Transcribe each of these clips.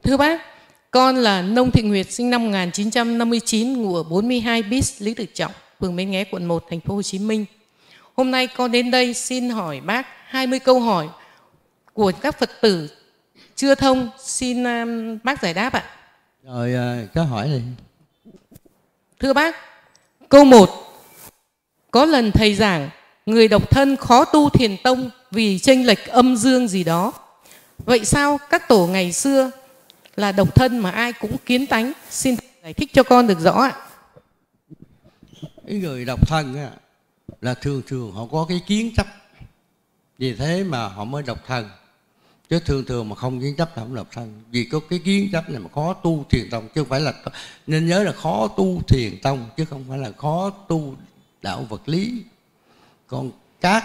Thưa bác, con là Nông Thị Nguyệt, sinh năm 1959, ngụ ở 42 bis Lý Tự Trọng, phường Bến Nghé, quận 1, thành phố Hồ Chí Minh. Hôm nay con đến đây xin hỏi bác 20 câu hỏi của các Phật tử chưa thông, xin bác giải đáp ạ. Rồi, có hỏi đi. Thưa bác, câu 1. Có lần thầy giảng người độc thân khó tu thiền tông vì chênh lệch âm dương gì đó. Vậy sao các tổ ngày xưa là độc thân mà ai cũng kiến tánh? Xin giải thích cho con được rõ ạ. Cái người độc thân á, là thường thường họ có cái kiến chấp, vì thế mà họ mới độc thân. Chứ thường thường mà không kiến chấp thì không độc thân. Vì có cái kiến chấp này mà khó tu thiền tông, chứ không phải là, nên nhớ là khó tu thiền tông chứ không phải là khó tu đạo vật lý. Còn các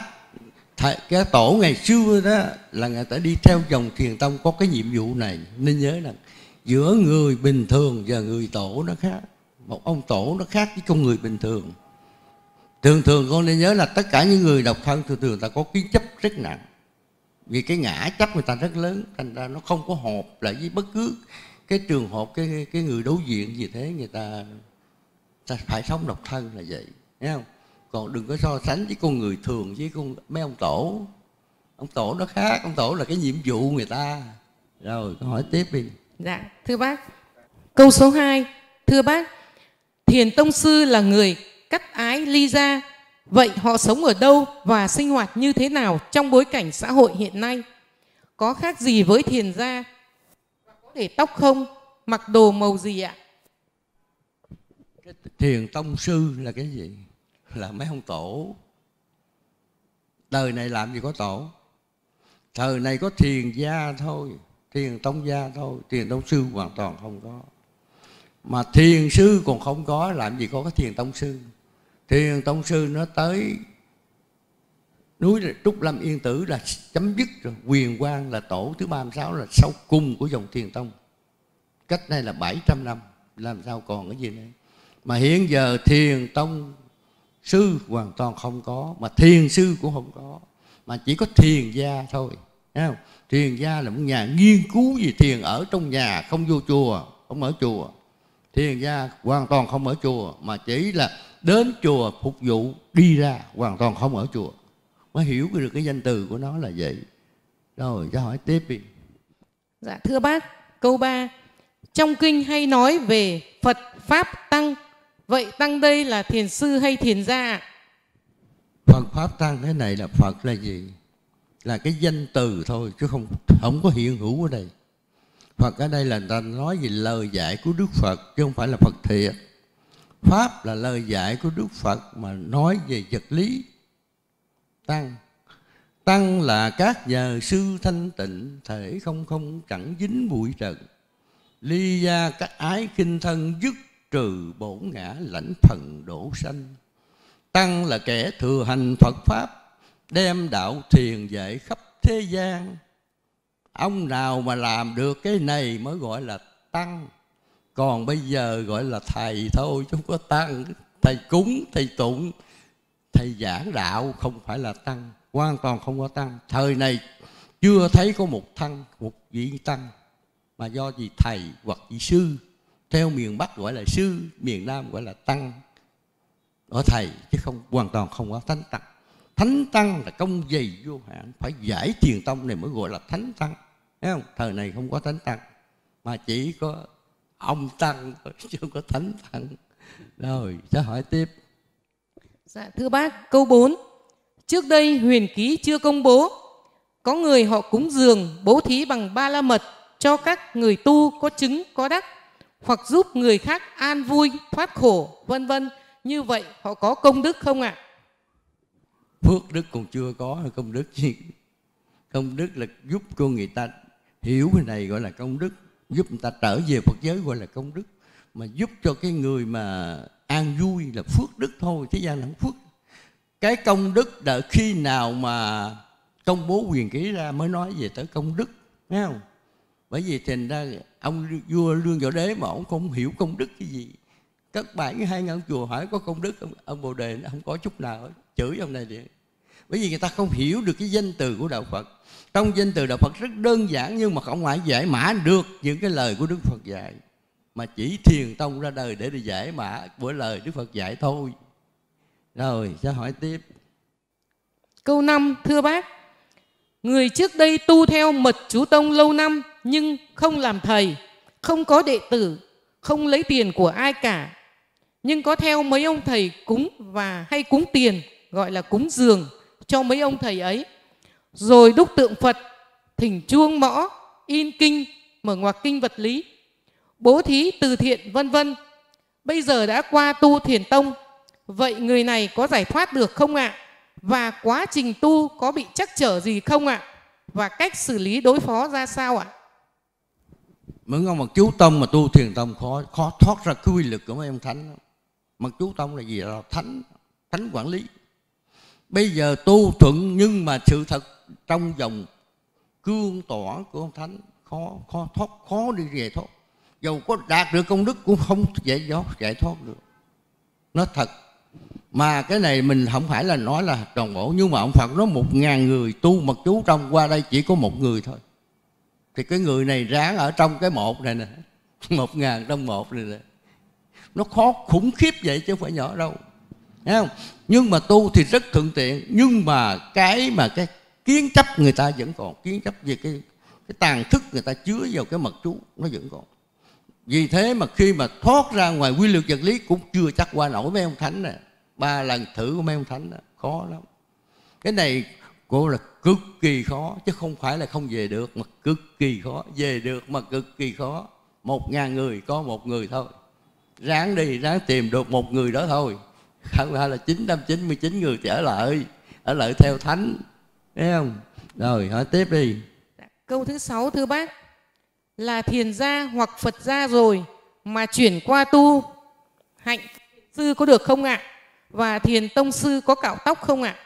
tổ ngày xưa đó là người ta đi theo dòng thiền tông có cái nhiệm vụ này. Nên nhớ là giữa người bình thường và người tổ nó khác. Một ông tổ nó khác với con người bình thường. Thường thường con nên nhớ là tất cả những người độc thân thường thường người ta có kiến chấp rất nặng. Vì cái ngã chấp người ta rất lớn, thành ra nó không có hợp lại với bất cứ cái trường hợp cái người đối diện. Vì thế người ta phải sống độc thân là vậy, thấy không? Còn đừng có so sánh với con người thường với mấy ông tổ. Ông tổ nó khác, ông tổ là cái nhiệm vụ người ta. Rồi, câu hỏi tiếp đi. Dạ, thưa bác. Câu số 2. Thưa bác, thiền tông sư là người cắt ái ly gia. Vậy họ sống ở đâu và sinh hoạt như thế nào trong bối cảnh xã hội hiện nay? Có khác gì với thiền gia? Có để tóc không? Mặc đồ màu gì ạ? Cái thiền tông sư là cái gì? Là mấy ông tổ. Đời này làm gì có tổ. Thời này có thiền gia thôi, thiền tông gia thôi. Thiền tông sư hoàn toàn không có. Mà thiền sư còn không có, làm gì có cái thiền tông sư. Thiền tông sư nó tới núi Trúc Lâm Yên Tử là chấm dứt rồi. Quyền Quang là tổ thứ 36, là sau cùng của dòng thiền tông. Cách đây là 700 năm, làm sao còn cái gì nữa. Mà hiện giờ thiền tông sư hoàn toàn không có, mà thiền sư cũng không có, mà chỉ có thiền gia thôi, thấy không? Thiền gia là một nhà nghiên cứu về thiền ở trong nhà, không vô chùa, không ở chùa. Thiền gia hoàn toàn không ở chùa, mà chỉ là đến chùa phục vụ, đi ra, hoàn toàn không ở chùa. Mới hiểu được cái danh từ của nó là vậy. Rồi, cho hỏi tiếp đi. Dạ, thưa bác, câu 3. Trong kinh hay nói về Phật, Pháp, Tăng. Vậy Tăng đây là thiền sư hay thiền gia ạ? Phật, Pháp, Tăng thế này là Phật là gì? Là cái danh từ thôi, chứ không có hiện hữu ở đây. Phật ở đây là người ta nói về lời dạy của Đức Phật, chứ không phải là Phật thiệt. Pháp là lời dạy của Đức Phật mà nói về vật lý. Tăng là các nhà sư thanh tịnh, thể không chẳng dính bụi trần. Ly gia các ái khinh thân, dứt trừ bổn ngã, lãnh phần độ sanh. Tăng là kẻ thừa hành Phật Pháp, đem đạo thiền dạy khắp thế gian. Ông nào mà làm được cái này mới gọi là tăng. Còn bây giờ gọi là thầy thôi, chứ không có tăng. Thầy cúng, thầy tụng, thầy giảng đạo không phải là tăng. Hoàn toàn không có tăng. Thời này chưa thấy có một vị tăng. Mà do gì thầy hoặc vị sư. Theo miền Bắc gọi là sư, miền Nam gọi là tăng. Ở thầy, chứ hoàn toàn không có thánh tăng. Thánh tăng là công dày vô hạn, phải giải thiền tông này mới gọi là thánh tăng. Thấy không? Thời này không có thánh tăng, mà chỉ có ông tăng thôi, chứ không có thánh tăng. Rồi, sẽ hỏi tiếp. Dạ, thưa bác, câu 4. Trước đây huyền ký chưa công bố, có người họ cúng dường bố thí bằng ba la mật cho các người tu có chứng có đắc, hoặc giúp người khác an vui thoát khổ, vân vân. Như vậy họ có công đức không ạ? Phước đức còn chưa có, công đức gì? Công đức là giúp cho người ta hiểu cái này gọi là công đức, giúp người ta trở về Phật giới gọi là công đức. Mà giúp cho cái người mà an vui là phước đức thôi, thế gian là không phước. Cái công đức đợi khi nào mà công bố huyền ký ra mới nói về tới công đức, thấy không? Bởi vì thành ra ông vua Lương Võ Đế mà ông không hiểu công đức cái gì. Các bạn 2.000 chùa hỏi có công đức không? Ông Bồ Đề nó không có chút nào, chửi ông này điện. Bởi vì người ta không hiểu được cái danh từ của đạo Phật. Trong danh từ đạo Phật rất đơn giản, nhưng mà không ai giải mã được những cái lời của Đức Phật dạy, mà chỉ Thiền Tông ra đời để giải mã của lời Đức Phật dạy thôi. Rồi, sẽ hỏi tiếp. Câu 5, thưa bác, người trước đây tu theo Mật Chú Tông lâu năm nhưng không làm thầy, không có đệ tử, không lấy tiền của ai cả, nhưng có theo mấy ông thầy cúng và hay cúng tiền, gọi là cúng dường cho mấy ông thầy ấy, rồi đúc tượng Phật, thỉnh chuông mõ, in kinh, mở ngoặc kinh vật lý, bố thí từ thiện vân vân. Bây giờ đã qua tu Thiền Tông, vậy người này có giải thoát được không ạ? Và quá trình tu có bị trắc trở gì không ạ? Và cách xử lý đối phó ra sao ạ? Mấy ông Mật Chú Tông mà tu Thiền Tông khó thoát ra cái quy lực của mấy ông thánh. Mật Chú Tông là gì? Là thánh quản lý. Bây giờ tu thuận, nhưng mà sự thật trong vòng cương tỏa của ông thánh khó đi về thoát. Dầu có đạt được công đức cũng không giải thoát được. Nó thật. Mà cái này mình không phải là nói là toàn bộ, nhưng mà ông Phật nói 1000 người tu Mật Chú Trong, qua đây chỉ có 1 người thôi. Thì cái người này ráng ở trong cái một này nè, 1000 trong một này nè. Nó khó khủng khiếp vậy chứ không phải nhỏ đâu. Thấy không? Nhưng mà tu thì rất thuận tiện. Nhưng mà cái kiến chấp người ta vẫn còn. Kiến chấp về cái tàn thức người ta chứa vào cái mật chú, nó vẫn còn. Vì thế mà khi mà thoát ra ngoài quy luật vật lý cũng chưa chắc qua nổi mấy ông thánh nè. 3 lần thử của mấy ông thánh nè, khó lắm. Cái này cô là cực kỳ khó, chứ không phải là không về được, mà cực kỳ khó. Về được mà cực kỳ khó. 1000 người có 1 người thôi. Ráng đi, ráng tìm được 1 người đó thôi. Không phải là 999 người thì ở lại theo thánh. Thấy không? Rồi, hỏi tiếp đi. Câu thứ 6, thưa bác, là thiền gia hoặc Phật gia rồi mà chuyển qua tu hạnh sư có được không ạ? Và Thiền Tông sư có cạo tóc không ạ?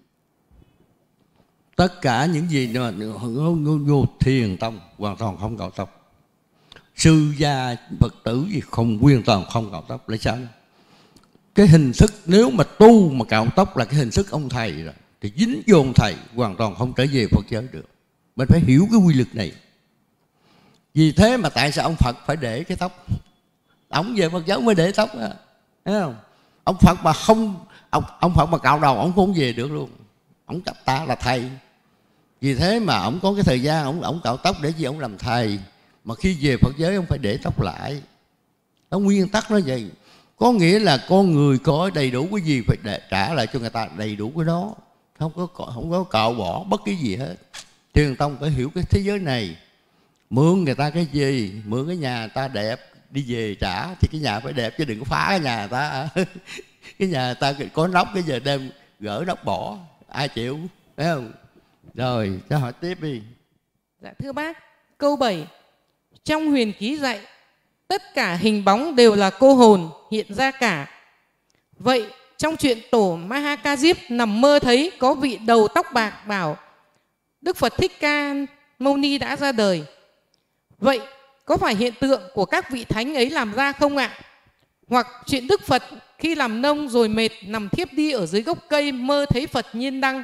Tất cả những gì mà vô Thiền Tông hoàn toàn không cạo tóc. Sư gia Phật tử gì không, hoàn toàn không cạo tóc. Là sao? Cái hình thức nếu mà tu mà cạo tóc là cái hình thức ông thầy rồi, thì dính vô ông thầy, hoàn toàn không trở về Phật giới được. Mình phải hiểu cái quy luật này. Vì thế mà tại sao ông Phật phải để cái tóc? Ông về Phật giáo mới để tóc á, thấy không? Ông Phật mà không, ông Phật mà cạo đầu ông không về được luôn. Ông chấp ta là thầy. Vì thế mà ông có cái thời gian ông cạo tóc để gì? Ông làm thầy. Mà khi về Phật giới ông phải để tóc lại. Nó nguyên tắc nó vậy. Có nghĩa là con người có đầy đủ cái gì phải trả lại cho người ta đầy đủ cái đó. Không có cạo bỏ bất cứ gì hết. Thiền Tông phải hiểu cái thế giới này. Mượn người ta cái gì? Mượn cái nhà người ta đẹp, đi về trả thì cái nhà phải đẹp, chứ đừng có phá cái nhà người ta. Cái nhà người ta có nóc, cái giờ đem gỡ nóc bỏ, ai chịu? Thấy không? Rồi, cho hỏi tiếp đi. Dạ thưa bác, câu 7, trong huyền ký dạy tất cả hình bóng đều là cô hồn hiện ra cả. Vậy trong chuyện tổ Mahakajip nằm mơ thấy có vị đầu tóc bạc bảo Đức Phật Thích Ca Mâu Ni đã ra đời. Vậy có phải hiện tượng của các vị thánh ấy làm ra không ạ? Hoặc chuyện Đức Phật khi làm nông rồi mệt nằm thiếp đi ở dưới gốc cây mơ thấy Phật nhiên đăng?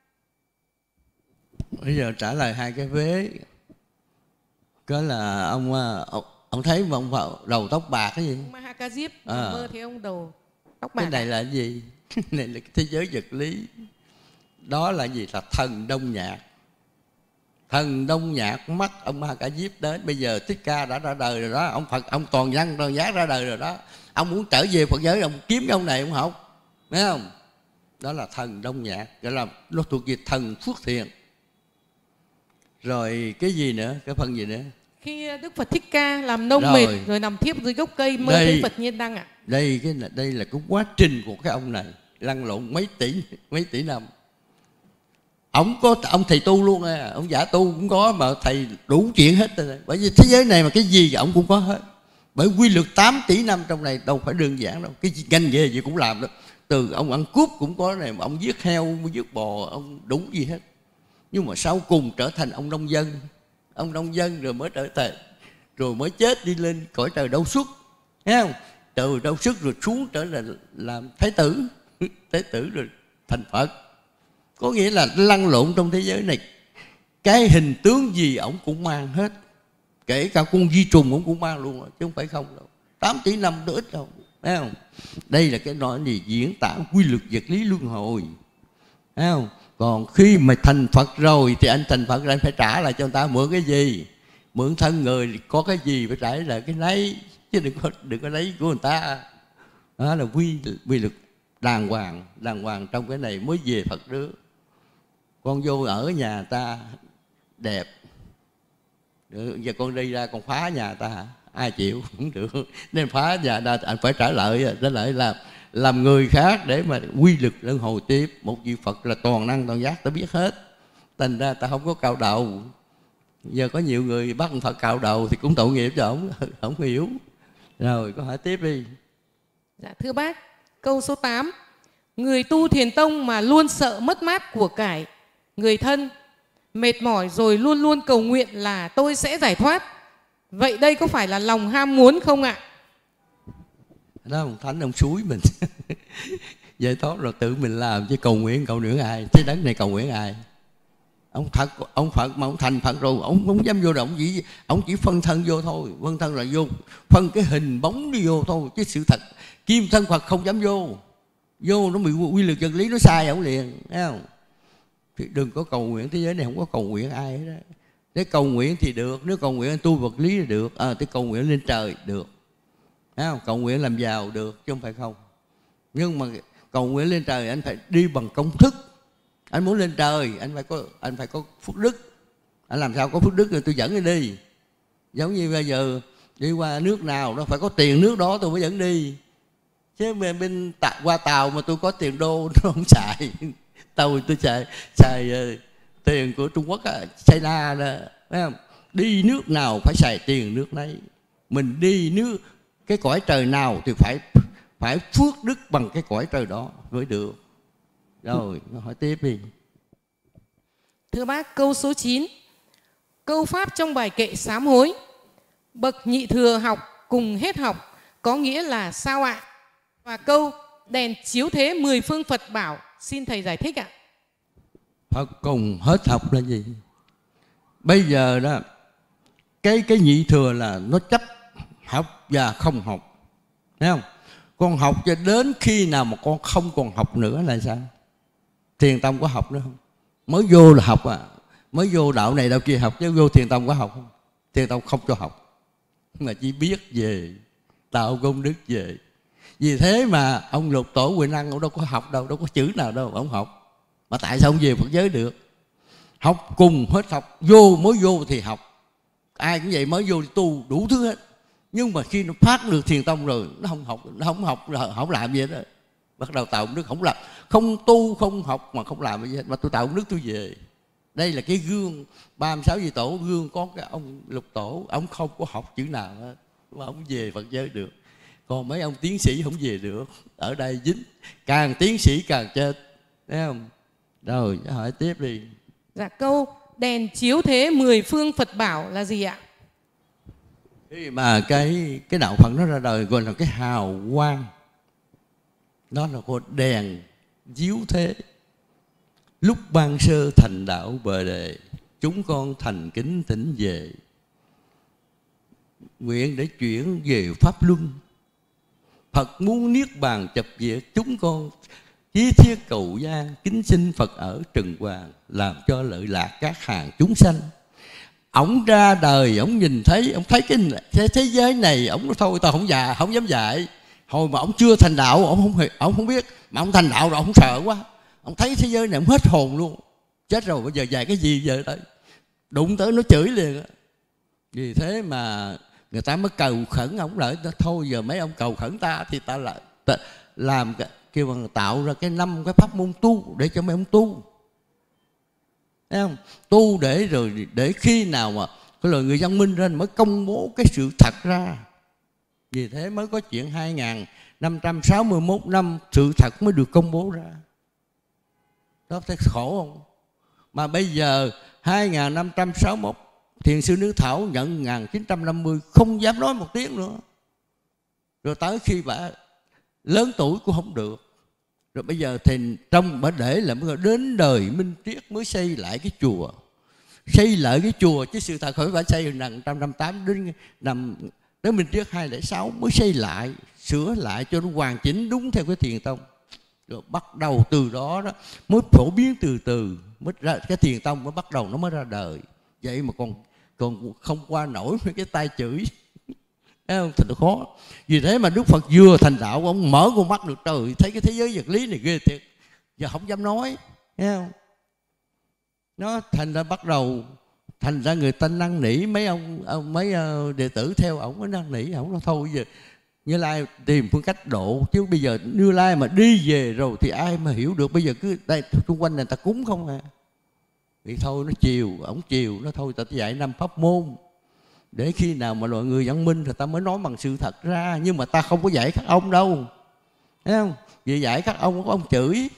Bây giờ trả lời hai cái vế. Có là ông thấy mà ông vào đầu tóc bạc cái gì? Mahakajip mơ thấy ông đầu tóc bạc. Cái này là cái gì? Cái này là cái thế giới vật lý. Đó là gì? Là thần Đông Nhạc. Thần Đông Nhạc mắt ông Mahakajip đến. Bây giờ Thích Ca đã ra đời rồi đó. Ông Phật, ông toàn văn toàn giác ra đời rồi đó. Ông muốn trở về Phật giới, ông kiếm cái ông này ông học. Thấy không? Đó là thần Đông Nhạc. Gọi là nó thuộc về thần Phước Thiện. Rồi cái gì nữa? Cái phần gì nữa? Khi Đức Phật Thích Ca làm nông mệt rồi nằm thiếp dưới gốc cây mơ thấy Phật nhiên đăng ạ. Đây là cái quá trình của cái ông này lăn lộn mấy tỷ năm. Ông thầy tu luôn à, ông giả tu cũng có, mà thầy đủ chuyện hết rồi. Bởi vì thế giới này mà cái gì ông cũng có hết. Bởi quy luật 8 tỷ năm trong này đâu phải đơn giản đâu. Cái ngành nghề gì cũng làm đó. Từ ông ăn cướp cũng có này, mà ông giết heo, ông giết bò, ông đủ gì hết. Nhưng mà sau cùng trở thành ông nông dân. Ông nông dân rồi mới trở thành, rồi mới chết đi lên cõi trời Đâu Xuất. Thấy không? Từ Đâu Xuất rồi xuống trở lại làm thái tử. Thái tử rồi thành Phật. Có nghĩa là lăn lộn trong thế giới này, cái hình tướng gì ổng cũng mang hết. Kể cả con vi trùng ổng cũng mang luôn, chứ không phải không đâu. 8 tỷ năm đó ít đâu, thấy không? Đây là cái nói gì diễn tả quy luật vật lý luân hồi, thấy không? Còn khi mà thành Phật rồi thì anh thành Phật rồi anh phải trả lại cho người ta. Mượn cái gì? Mượn thân người có cái gì phải trả lại cái nấy, chứ đừng có lấy của người ta. Đó là quy luật đàng hoàng trong cái này mới về Phật nước. Con vô ở nhà ta đẹp, giờ con đi ra con phá nhà ta hả? Ai chịu cũng được. Nên phá nhà ta anh phải trả lại làm người khác để mà quy lực luân hồi tiếp. Một vị Phật là toàn năng toàn giác, ta biết hết. Thành ra ta không có cạo đầu. Giờ có nhiều người bắt Phật cạo đầu thì cũng tội nghiệp cho ổng, không hiểu. Rồi câu hỏi tiếp đi. Dạ thưa bác, câu số 8. Người tu thiền tông mà luôn sợ mất mát của cải, người thân, mệt mỏi rồi luôn luôn cầu nguyện là tôi sẽ giải thoát. Vậy đây có phải là lòng ham muốn không ạ? Đó, ông Thánh ông xúi mình. Giải thoát rồi tự mình làm, chứ cầu nguyện ai? Thế đấng này cầu nguyện ai? Ông Phật mà ông thành Phật rồi, ông không dám vô đâu, ông chỉ phân thân vô thôi. Phân thân là vô, phân cái hình bóng đi vô thôi. Chứ sự thật kim thân Phật không dám vô. Vô nó bị quy luật vật lý nó sai ổng liền, thấy không? Thì đừng có cầu nguyện, thế giới này không có cầu nguyện ai hết đó. Nếu cầu nguyện thì được, nếu cầu nguyện tu vật lý thì được, thế cầu nguyện lên trời được, thấy không? Cầu nguyện làm giàu được chứ không phải không. Nhưng mà cầu nguyện lên trời anh phải đi bằng công thức. Anh muốn lên trời anh phải có phước đức. Anh làm sao có phước đức rồi tôi dẫn anh đi. Giống như bây giờ đi qua nước nào nó phải có tiền nước đó tôi mới dẫn đi. Chứ bên qua tàu mà tôi có tiền đô nó không xài. Tôi xài tiền của Trung Quốc, China đó, thấy không? Đi nước nào phải xài tiền nước đấy. Mình đi nước cái cõi trời nào thì phải phước đức bằng cái cõi trời đó mới được. Rồi hỏi tiếp đi. Thưa bác, câu số 9. Câu pháp trong bài kệ sám hối, bậc nhị thừa học cùng hết học, có nghĩa là sao ạ? Và câu đèn chiếu thế 10 phương Phật bảo, xin thầy giải thích ạ. Phật cùng hết học là gì? Bây giờ đó, cái nhị thừa là nó chấp học và không học, thấy không? Con học cho đến khi nào mà con không còn học nữa là sao? Thiền tông có học nữa không? Mới vô là học mới vô đạo này đạo kia học, chứ vô thiền tông có học không? Thiền tông không cho học, mà chỉ biết về tạo công đức về. Vì thế mà ông Lục Tổ Huệ Năng ông đâu có học đâu, đâu có chữ nào đâu ông học. Mà tại sao ông về Phật giới được? Học cùng hết học, mới vô thì học. Ai cũng vậy, mới vô thì tu đủ thứ hết. Nhưng mà khi nó phát được thiền tông rồi, nó không học, không làm gì hết đó. Bắt đầu tạo công đức, không làm, không tu, không học mà không làm gì hết. Mà tôi tạo công đức tôi về. Đây là cái gương 36 vị tổ, gương có cái ông Lục Tổ, ông không có học chữ nào hết mà ông về Phật giới được. Còn mấy ông tiến sĩ không về được. Ở đây dính, càng tiến sĩ càng chết, thấy không? Rồi hỏi tiếp đi. Dạ câu đèn chiếu thế 10 phương Phật bảo là gì ạ? Khi mà cái đạo Phật nó ra đời gọi là cái hào quang. Đó là con đèn chiếu thế. Lúc ban sơ thành đạo bồ đề, chúng con thành kính thỉnh về. Nguyện để chuyển về Pháp Luân. Phật muốn niết bàn chập diệt, chúng con chí thiết cầu gian, kính xin Phật ở Trần Hoàng, làm cho lợi lạc các hàng chúng sanh. Ông ra đời, ông nhìn thấy, ông thấy cái thế giới này, ông nói thôi tao không dám dạy. Hồi mà ông chưa thành đạo, ông không biết, mà ông thành đạo rồi ông sợ quá. Ông thấy thế giới này ông hết hồn luôn. Chết rồi bây giờ dạy cái gì giờ đây? Đụng tới nó chửi liền. Vì thế mà người ta mới cầu khẩn ông lại, thôi giờ mấy ông cầu khẩn ta thì ta lại làm kêu bằng tạo ra cái 5 cái pháp môn tu để cho mấy ông tu. Thấy không? Tu để khi nào mà cái lời người văn minh lên mới công bố cái sự thật ra. Vì thế mới có chuyện 2561 năm sự thật mới được công bố ra. Đó thấy khổ không? Mà bây giờ 2561 Thiền sư Nước Thảo nhận 1950 không dám nói một tiếng nữa. Rồi tới khi bà lớn tuổi cũng không được. Rồi bây giờ thì trong bà để là đến đời Minh Triết mới xây lại cái chùa. Xây lại cái chùa, chứ sự thật không phải xây từ 158 đến Minh Triết 206 mới xây lại, sửa lại cho nó hoàn chỉnh đúng theo cái Thiền Tông. Rồi bắt đầu từ đó mới phổ biến từ từ, mới ra cái Thiền Tông mới bắt đầu nó mới ra đời. Vậy mà còn không qua nổi mấy cái tay chửi. Thấy không? Thật khó. Vì thế mà Đức Phật vừa thành đạo, ông mở con mắt được, trời, thấy cái thế giới vật lý này ghê thiệt, giờ không dám nói. Thấy không? Nó thành ra bắt đầu, thành ra người ta năn nỉ mấy đệ tử theo ổng, mới năn nỉ ổng là thôi giờ Như Lai tìm phương cách độ, chứ bây giờ Như Lai mà đi về rồi thì ai mà hiểu được. Bây giờ cứ đây xung quanh này ta cúng không à. Thì thôi nó ổng chiều nó thôi, ta dạy 5 pháp môn để khi nào mà mọi người văn minh thì ta mới nói bằng sự thật ra. Nhưng mà ta không có dạy các ông đâu, thấy không? Vì dạy các ông có ông chửi,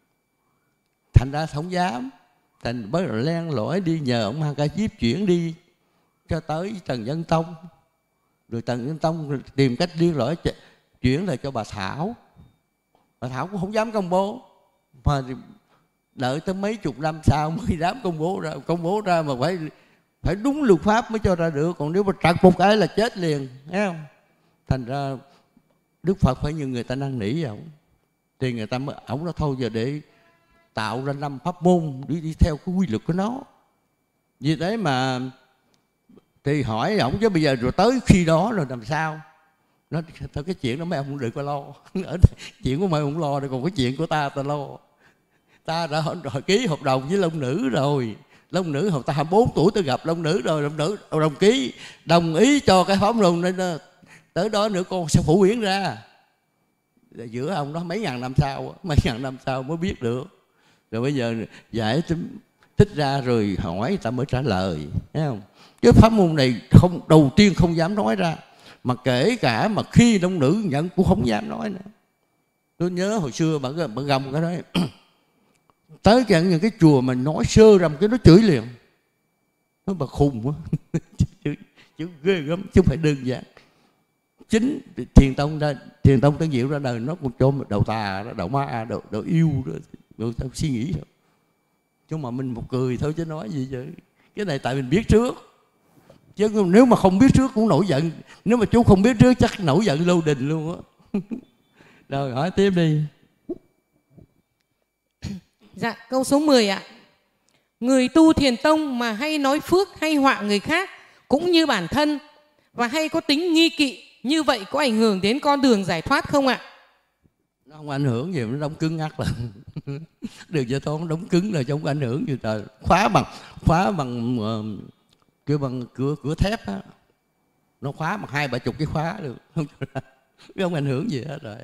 thành ra không dám. Thành mới len lỏi đi nhờ ông Ma Ca Diếp chuyển đi cho tới Trần Nhân Tông. Rồi Trần Nhân Tông tìm cách liên lỏi chuyển lại cho bà Thảo. Bà Thảo cũng không dám công bố, mà đợi tới mấy chục năm sau mới dám công bố ra mà phải đúng luật pháp mới cho ra được. Còn nếu mà trật một cái là chết liền, thấy không? Thành ra Đức Phật phải như người ta năn nỉ ổng, thì người ta mới ổng nói thôi giờ để tạo ra 5 pháp môn đi theo cái quy luật của nó. Vì thế mà thì hỏi ổng chứ bây giờ rồi tới khi đó rồi làm sao? Nó thôi cái chuyện đó mấy ông không được có lo. Chuyện của mấy ông không lo, còn cái chuyện của ta lo. Ta đã ký hợp đồng với Long Nữ rồi. Long Nữ hồi ta 24 tuổi tôi gặp Long Nữ rồi, Long Nữ đồng ký đồng ý cho cái pháp luân nên tới đó nữa con sẽ phổ biến ra. Giữa ông đó mấy ngàn năm sau mới biết được. Rồi bây giờ giải thích ra rồi hỏi người ta mới trả lời, thấy không? Cái pháp môn này đầu tiên không dám nói ra, mà kể cả mà khi Long Nữ nhận cũng không dám nói nữa. Tôi nhớ hồi xưa bà gầm cái đó tới những cái chùa mà nói sơ ra một cái nó chửi liền. Nó bà khùng quá. Chứ ghê gớm, chứ không phải đơn giản. Chính Thiền Tông Tân Diệu ra đời nó còn cho đầu tà, đầu ma, đầu yêu đó, đầu suy nghĩ thôi. Chứ mà mình một cười thôi chứ nói gì chứ. Cái này tại mình biết trước. Chứ nếu mà không biết trước cũng nổi giận. Nếu mà chú không biết trước chắc nổi giận lâu đình luôn á. Rồi hỏi tiếp đi. Dạ, câu số 10 ạ. Người tu Thiền Tông mà hay nói phước hay họa người khác cũng như bản thân và hay có tính nghi kỵ, như vậy có ảnh hưởng đến con đường giải thoát không ạ? Nó không ảnh hưởng gì, nó đóng cứng ngắt là đường giải thoát nó đóng cứng rồi chứ không ảnh hưởng gì. Trời, khóa bằng cửa thép á, nó khóa bằng 20-30 cái khóa được, không ảnh hưởng gì hết rồi.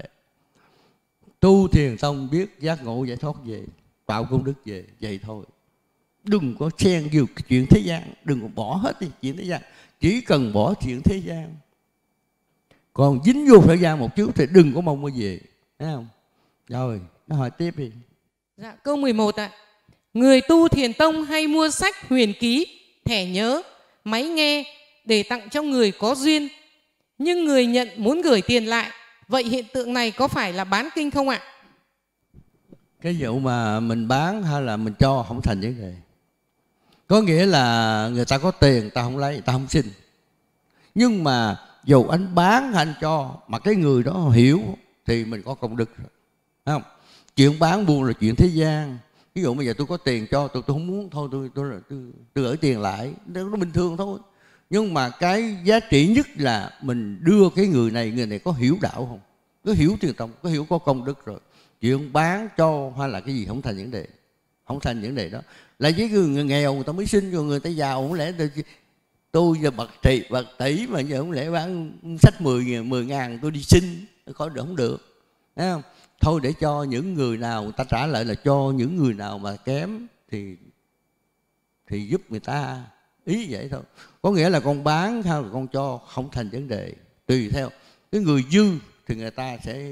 Tu Thiền Tông biết giác ngộ giải thoát về, tạo công đức về, vậy thôi. Đừng có xen nhiều chuyện thế gian, đừng có bỏ hết đi chuyện thế gian, chỉ cần bỏ chuyện thế gian. Còn dính vô thế gian một chút thì đừng có mong mà về, thấy không? Rồi, nó hỏi tiếp đi. Dạ, câu 11 ạ. Người tu Thiền Tông hay mua sách huyền ký, thẻ nhớ, máy nghe để tặng cho người có duyên, nhưng người nhận muốn gửi tiền lại. Vậy hiện tượng này có phải là bán kinh không ạ? Cái vụ mà mình bán hay là mình cho không thành vấn đề. Có nghĩa là người ta có tiền ta không lấy, ta không xin. Nhưng mà dù anh bán hay anh cho mà cái người đó hiểu thì mình có công đức rồi, thấy không? Chuyện bán buôn là chuyện thế gian. Ví dụ bây giờ tôi có tiền cho tôi không muốn, thôi tôi gửi tiền lại, nó bình thường thôi. Nhưng mà cái giá trị nhất là mình đưa cái người này có hiểu đạo không, có hiểu Thiền Tông, có hiểu có công đức rồi. Chuyện bán cho hay là cái gì không thành vấn đề, không thành vấn đề đó. Là với người nghèo người ta mới xin, rồi người ta giàu không lẽ tôi giờ bạc tỷ mà giờ không lẽ bán sách 10 ngàn tôi đi xin, khỏi được, không được, thấy không? Thôi để cho những người nào, người ta trả lại là cho những người nào mà kém thì giúp người ta, ý vậy thôi. Có nghĩa là con bán hay là con cho không thành vấn đề, tùy theo cái người dư thì người ta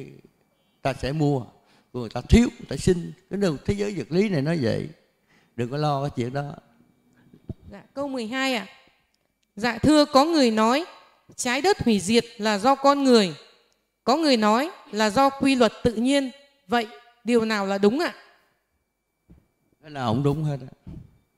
sẽ mua, người ta thiếu người ta xin. Cái đường thế giới vật lý này nó vậy, đừng có lo cái chuyện đó. Dạ, câu 12 ạ. Dạ thưa, có người nói trái đất hủy diệt là do con người, có người nói là do quy luật tự nhiên. Vậy điều nào là đúng ạ? Cái nào cũng đúng hết á.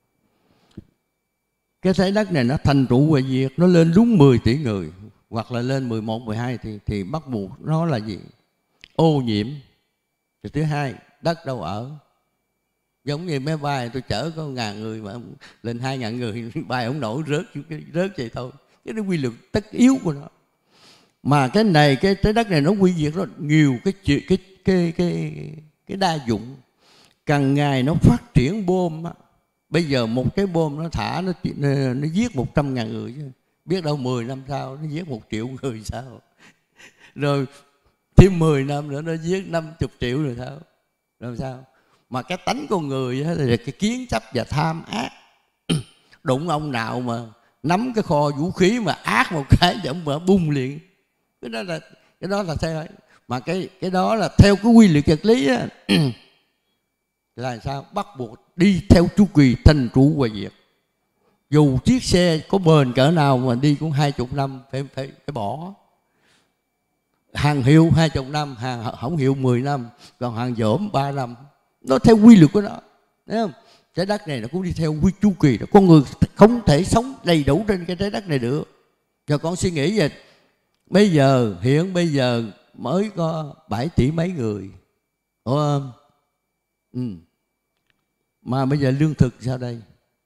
Cái trái đất này nó thành trụ hoại diệt, nó lên đúng 10 tỷ người hoặc là lên 11, 12 thì bắt buộc nó là gì? Ô nhiễm. Thì thứ hai, đất đâu ở. Giống như máy bay tôi chở có 1.000 người mà lên 2.000 người bay không nổi, rớt vậy thôi. Cái đó quy luật tất yếu của nó. Mà cái này, cái trái đất này nó hủy diệt nó nhiều cái đa dụng. Càng ngày nó phát triển bom á. Bây giờ một cái bom nó thả nó giết 100.000 người chứ. Biết đâu 10 năm sau nó giết 1 triệu người sao? Rồi thêm 10 năm nữa nó giết 50 triệu rồi sao? Làm sao? Mà cái tánh con người là cái kiến chấp và tham ác. Đụng ông nào mà nắm cái kho vũ khí mà ác một cái giống mà bung liền. Cái đó là sao? Mà cái đó là theo cái quy luật vật lý á. Là sao? Bắt buộc đi theo chu kỳ thành trụ hoại diệt. Dù chiếc xe có bền cỡ nào mà đi cũng 20 năm phải bỏ. Hàng hiệu 20 năm, hàng hỏng hiệu 10 năm, còn hàng dởm 3 năm. Nó theo quy luật của nó, thấy không? Trái đất này nó cũng đi theo chu kỳ đó. Con người không thể sống đầy đủ trên cái trái đất này được. Giờ con suy nghĩ về hiện bây giờ mới có 7 tỷ mấy người, đúng không? Mà bây giờ lương thực sao đây?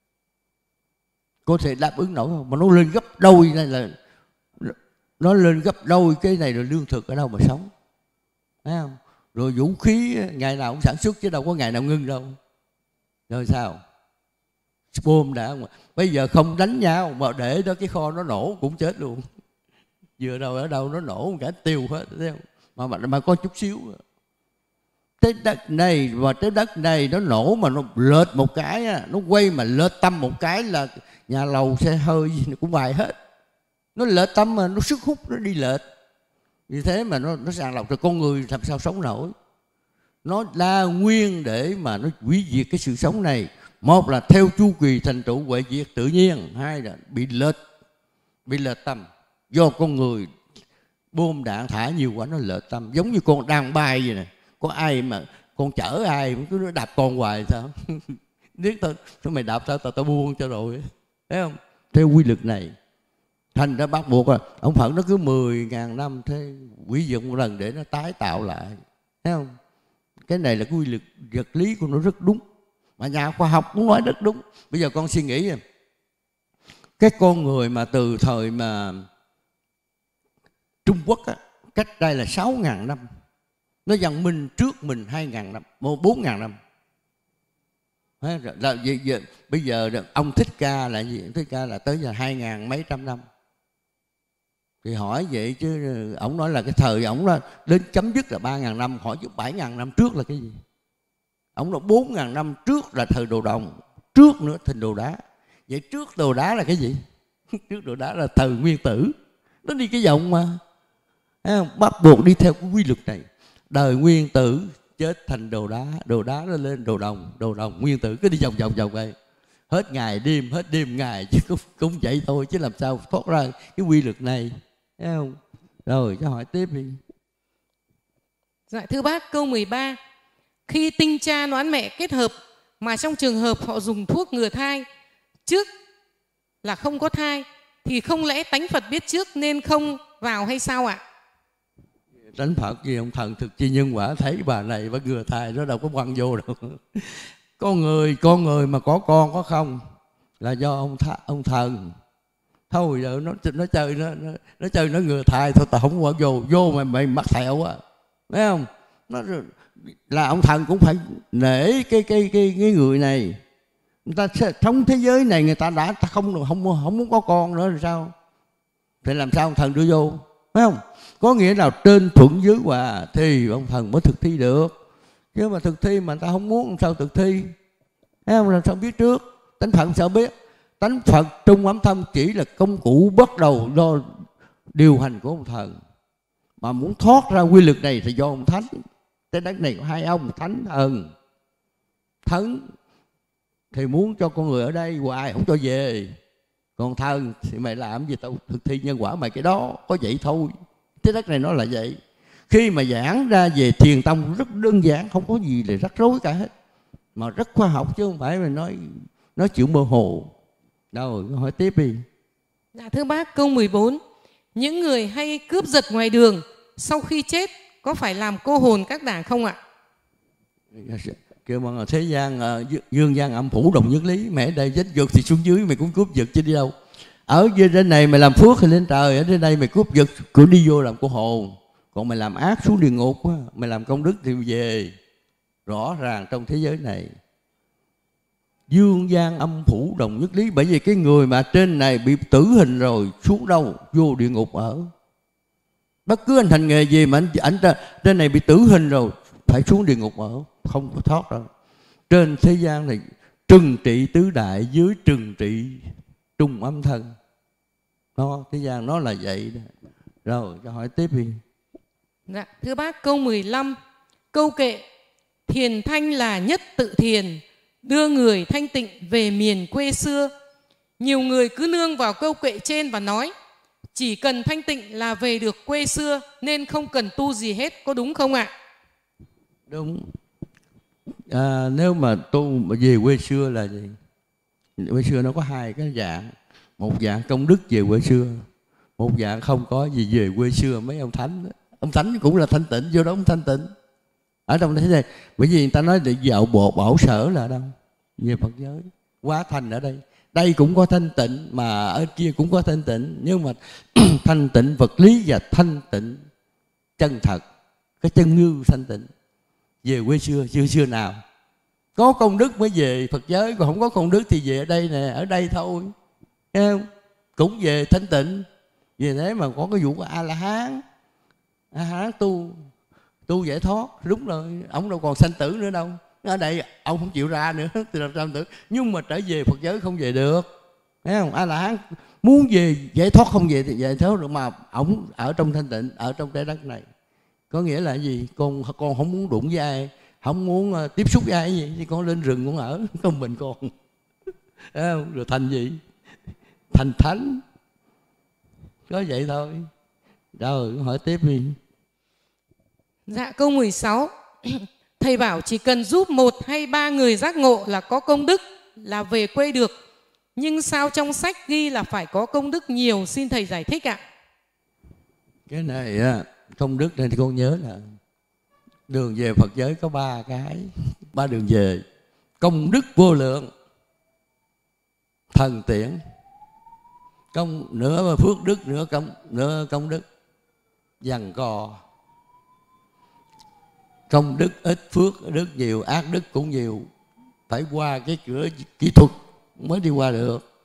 Có thể đáp ứng nổi không? Mà nó lên gấp đôi này là nó lên gấp đôi cái này rồi lương thực ở đâu mà sống, thấy không? Rồi vũ khí ngày nào cũng sản xuất chứ đâu có ngày nào ngưng đâu. Rồi sao? Bom đã mà. Bây giờ không đánh nhau mà để đó cái kho nó nổ cũng chết luôn. Vừa đâu ở đâu nó nổ một cái tiêu hết, thấy không? Mà có chút xíu. Trái đất này và trái đất này nó nổ mà nó lệch một cái, nó quay mà lệch tâm một cái là nhà lầu xe hơi gì cũng bài hết. Nó lệch tâm mà nó sức hút nó đi lệch. Vì thế mà nó sàng lọc rồi con người làm sao sống nổi. Nó là nguyên để mà nó hủy diệt cái sự sống này. Một là theo chu kỳ thành trụ hoại diệt tự nhiên, hai là bị lệch tâm do con người bom đạn thả nhiều quá nó lệch tâm. Giống như con đang bay vậy nè, có ai mà con chở ai cứ nó đạp con hoài sao? Biết thôi mày đạp sao tao buông cho rồi, thấy không? Theo quy luật này thành ra bắt buộc ông Phật nó cứ 10.000 năm thế hủy diệt một lần để nó tái tạo lại, thấy không? Cái này là cái quy luật vật lý của nó rất đúng, mà nhà khoa học cũng nói rất đúng. Bây giờ con suy nghĩ cái con người mà từ thời mà Trung Quốc á, cách đây là 6.000 năm, nó văn minh trước mình 2.000 năm, 4.000 năm. Bây giờ ông Thích Ca là gì? Thích Ca là tới giờ 2.000 mấy trăm năm. Thì hỏi vậy chứ ổng nói là cái thời ổng đến chấm dứt là 3.000 năm. Hỏi chứ 7.000 năm trước là cái gì? Ổng nói 4.000 năm trước là thời đồ đồng, trước nữa thành đồ đá. Vậy trước đồ đá là cái gì? Trước đồ đá là thời nguyên tử. Nó đi cái vòng mà, bắt buộc đi theo cái quy luật này. Đời nguyên tử chết thành đồ đá nó lên đồ đồng nguyên tử, cứ đi vòng vậy. Hết đêm ngày chứ cũng vậy thôi, chứ làm sao thoát ra cái quy luật này, thấy không? Rồi cho hỏi tiếp đi. Dạ thưa bác, câu 13. Khi tinh cha đoán mẹ kết hợp mà trong trường hợp họ dùng thuốc ngừa thai trước là không có thai, thì không lẽ tánh Phật biết trước nên không vào hay sao ạ? Tánh Phật gì ông thần thực chi nhân quả, thấy bà này bà ngừa thai nó đâu có quăng vô đâu. Con người mà có con có không là do ông thần. Thôi giờ nó chơi nó ngừa thai thôi, tao không có vô mày mắc thẹo á, thấy không? Nó là ông thần cũng phải nể cái người này. Người ta trong thế giới này người ta đã không muốn có con nữa, làm sao? Thì làm sao ông thần đưa vô, phải không? Có nghĩa là trên thuận dưới hòa thì ông thần mới thực thi được. Chứ mà thực thi mà ta không muốn làm sao thực thi, thấy không? Làm sao biết trước? Tánh Phật sao biết? Tánh Phật trung ấm thâm chỉ là công cụ bắt đầu do điều hành của ông thần. Mà muốn thoát ra quy luật này thì do ông thánh. Cái đất này có hai ông, thánh thần. Thánh thì muốn cho con người ở đây hoài, không cho về. Còn thần thì mày làm gì tao thực thi nhân quả mày cái đó, có vậy thôi. Cái đất này nó là vậy. Khi mà giảng ra về thiền tông rất đơn giản, không có gì là rắc rối cả hết, mà rất khoa học chứ không phải là nói chuyện mơ hồ. Đâu, hỏi tiếp đi. Dạ thưa bác, câu 14. Những người hay cướp giật ngoài đường sau khi chết có phải làm cô hồn các đảng không ạ? Kêu bằng thế gian dương gian âm phủ đồng nhất lý. Mẹ đây chết giật thì xuống dưới mày cũng cướp giật chứ đi đâu. Ở trên này mày làm phước thì lên trời, ở trên đây mày cướp giật cứ đi vô làm cô hồn. Còn mày làm ác xuống địa ngục, mày làm công đức thì về. Rõ ràng trong thế giới này dương gian âm phủ đồng nhất lý. Bởi vì cái người mà trên này bị tử hình rồi xuống đâu? Vô địa ngục ở. Bất cứ anh hành nghề gì mà anh trên này bị tử hình rồi phải xuống địa ngục ở, không có thoát đâu. Trên thế gian này trừng trị tứ đại, dưới trừng trị trung âm thân. Đó, thế gian nó là vậy đó. Rồi, cho hỏi tiếp đi. Dạ, thưa bác, câu 15. Câu kệ thiền thanh là nhất tự thiền, đưa người thanh tịnh về miền quê xưa. Nhiều người cứ nương vào câu kệ trên và nói chỉ cần thanh tịnh là về được quê xưa, nên không cần tu gì hết, có đúng không ạ? Đúng. Nếu mà tu mà về quê xưa là gì? Quê xưa nó có hai cái dạng. Một dạng công đức về quê xưa, một dạng không có gì về quê xưa. Mấy ông thánh, ông thánh cũng là thanh tịnh, vô đó ông thanh tịnh. Ở trong thế này, bởi vì người ta nói để dạo bộ bảo sở là đâu? Về Phật giới, quá thành ở đây. Đây cũng có thanh tịnh, mà ở kia cũng có thanh tịnh. Nhưng mà thanh tịnh vật lý và thanh tịnh chân thật, cái chân như thanh tịnh. Về quê xưa, xưa nào có công đức mới về Phật giới, còn không có công đức thì về ở đây nè, ở đây thôi. Thấy không? Cũng về thanh tịnh. Vì thế mà có cái vụ của A-la-hán. A-la-hán tu giải thoát, đúng rồi, ông đâu còn sanh tử nữa đâu. Ở đây ông không chịu ra nữa thì làm sao tử. Nhưng mà trở về Phật giới không về được. Thấy không? A-la-hán muốn về giải thoát không về thì giải thoát được, mà ông ở trong thanh tịnh, ở trong trái đất này. Có nghĩa là gì? Con không muốn đụng với ai, không muốn tiếp xúc với ai gì, thì con lên rừng con ở, không mình con. Thấy không? Rồi thành gì? Thành thánh. Có vậy thôi. Rồi hỏi tiếp đi. Dạ, câu 16. Thầy bảo chỉ cần giúp 1 hay 3 người giác ngộ là có công đức, là về quê được. Nhưng sao trong sách ghi là phải có công đức nhiều? Xin thầy giải thích ạ. Cái này công đức này thì con nhớ là đường về Phật giới có 3 đường về. Công đức vô lượng, thần tiễn, nửa phước đức, nửa công đức, giằng co. Công đức ít, phước đức nhiều, ác đức cũng nhiều. Phải qua cái cửa kỹ thuật mới đi qua được.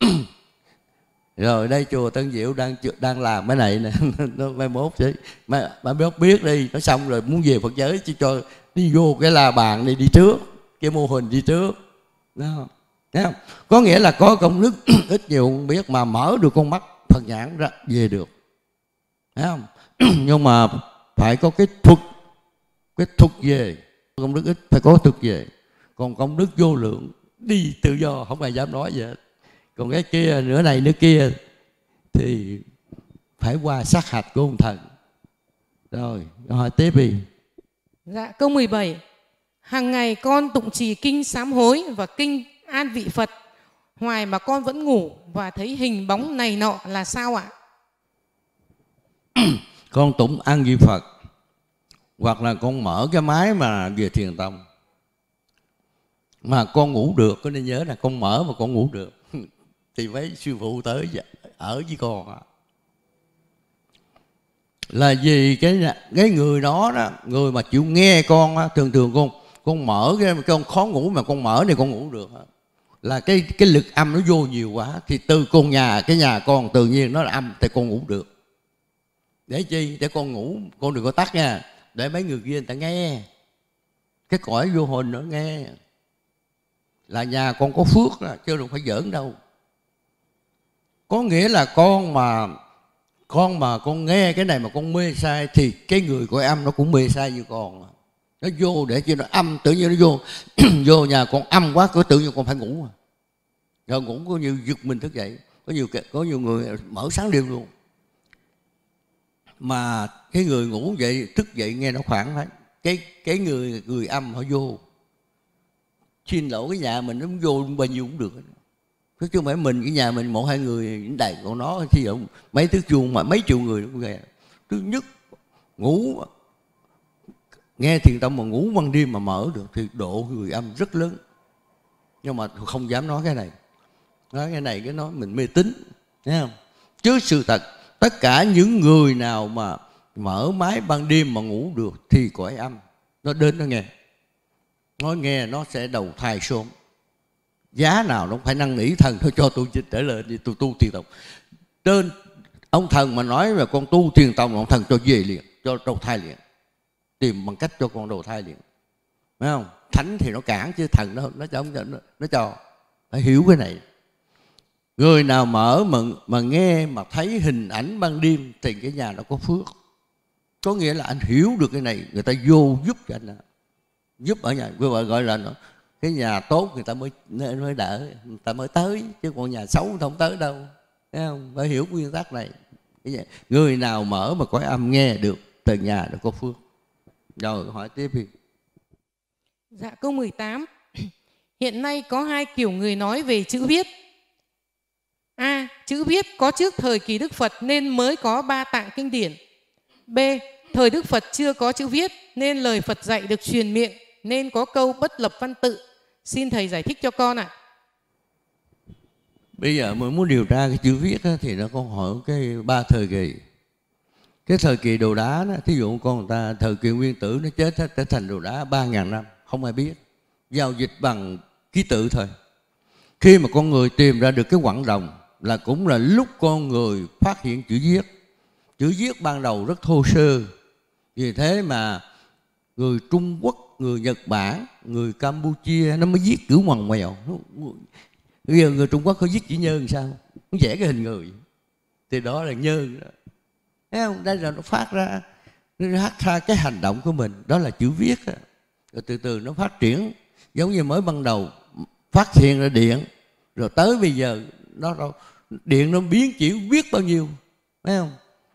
Rồi đây chùa Tân Diệu đang làm cái này nè. Nó mai mốt chứ mai mốt biết đi. Nó xong rồi muốn về Phật giới chứ cho đi vô cái la bàn này đi trước, cái mô hình đi trước. Đó. Thấy không? Có nghĩa là có công đức ít nhiều không biết, mà mở được con mắt Phật nhãn ra về được. Thấy không? Nhưng mà phải có cái thuật về. Công đức ít phải có thuật về. Còn công đức vô lượng đi tự do, không ai dám nói gì hết. Còn cái kia nửa này nửa kia thì phải qua sát hạch của ông thần. Rồi hỏi tiếp đi. Dạ, câu 17. Hàng ngày con tụng trì kinh sám hối và kinh an vị Phật, hoài mà con vẫn ngủ và thấy hình bóng này nọ là sao ạ? Con tụng an vị Phật, hoặc là con mở cái máy mà về thiền tông mà con ngủ được. Có nên nhớ là con mở mà con ngủ được thì mấy sư phụ tới ở với con. Là vì cái người đó, người mà chịu nghe con, thường con mở cái con khó ngủ mà con mở này con ngủ được, là cái lực âm nó vô nhiều quá, thì từ cái nhà con tự nhiên nó là âm thì con ngủ được. Để chi? Để con ngủ, con đừng có tắt nha, để mấy người kia người ta nghe, cái cõi vô hồn nó nghe. Là nhà con có phước chứ đừng phải giỡn đâu. Có nghĩa là con mà con nghe cái này mà con mê sai, thì cái người cõi âm nó cũng mê sai như con. Nó vô để cho nó âm, tự nhiên nó vô vô nhà con âm quá, cứ tự nhiên con phải ngủ. Rồi ngủ có nhiều giật mình thức dậy. Có nhiều người mở sáng đêm luôn. Mà cái người ngủ dậy, thức dậy nghe nó khoảng phải cái người âm họ vô, xin lỗi cái nhà mình nó vô bao nhiêu cũng được, chứ không phải mình cái nhà mình một hai người đầy, còn nó thì mấy thứ chuông mà mấy triệu người nó cũng nghe. Thứ nhất, ngủ nghe thiền tông mà ngủ ban đêm mà mở được thì độ người âm rất lớn, nhưng mà không dám nói cái này. Nói cái này cái nói mình mê tín, thấy không? Chứ sự thật tất cả những người nào mà mở máy ban đêm mà ngủ được thì cõi âm nó đến nó nghe. Nó nghe nó sẽ đầu thai sớm. Giá nào nó phải năn nỉ thần thôi cho tôi trở lên đi, tôi tu thiền tông. Trên ông thần mà nói là con tu thiền tông, ông thần cho về liền, cho đầu thai liền, tìm bằng cách cho con đầu thai liền, phải không? Thánh thì nó cản chứ thần nó cho. Phải hiểu cái này. Người nào mở mà nghe mà thấy hình ảnh ban đêm thì cái nhà nó có phước. Có nghĩa là anh hiểu được cái này, người ta vô giúp cho anh, giúp ở nhà, gọi là nó, cái nhà tốt người ta mới đỡ, người ta mới tới, chứ còn nhà xấu không tới đâu, thấy không? Phải hiểu nguyên tắc này. Người nào mở mà cõi âm nghe được từ nhà nó có phước. Rồi hỏi tiếp đi. Dạ, câu 18. Hiện nay có hai kiểu người nói về chữ viết. A. Chữ viết có trước thời kỳ Đức Phật nên mới có 3 tạng kinh điển. B. Thời Đức Phật chưa có chữ viết nên lời Phật dạy được truyền miệng, nên có câu bất lập văn tự. Xin thầy giải thích cho con ạ. Bây giờ mình muốn điều tra cái chữ viết thì nó có hỏi cái 3 thời kỳ. Cái thời kỳ đồ đá đó, thí dụ con người ta thời kỳ nguyên tử nó chết trở thành đồ đá 3.000 năm, không ai biết, giao dịch bằng ký tự thôi. Khi mà con người tìm ra được cái quặng đồng là cũng là lúc con người phát hiện chữ viết. Chữ viết ban đầu rất thô sơ, vì thế mà người Trung Quốc, người Nhật Bản, người Campuchia nó mới viết chữ ngoằn ngoèo. Bây giờ người Trung Quốc có viết chữ nhơn sao? Nó vẽ cái hình người thì đó là nhơn đó. Thấy không? Đây là nó phát ra cái hành động của mình, đó là chữ viết đó. Rồi từ từ nó phát triển, giống như mới ban đầu phát hiện ra điện, rồi tới bây giờ điện nó biến chữ viết bao nhiêu, thấy không?